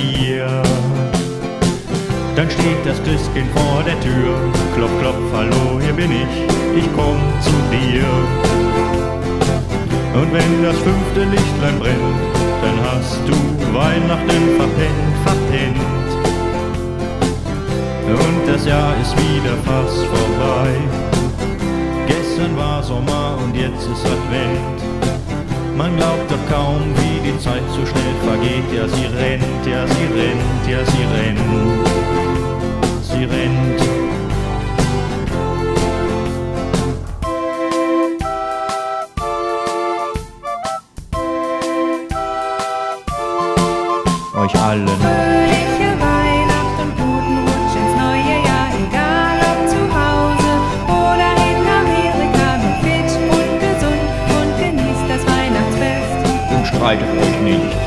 Bier. Dann steht das Christkind vor der Tür, klopf, klopf, hallo, hier bin ich komm zu dir. Und wenn das 5. Lichtlein brennt, dann hast du Weihnachten verpennt, verpennt. Und das Jahr ist wieder fast vorbei. Gestern war Sommer und jetzt ist Advent. Man glaubt doch kaum, wie die Zeit so schnell vergeht. Ja, sie rennt, ja, sie rennt, ja, sie rennt. Sie rennt. Euch allen. Fröhliche Weihnacht und guten Rutsch ins neue Jahr, egal ob zu Hause oder in Amerika. Nur fit und gesund und genießt das Weihnachtsfest. Und streitet euch nicht.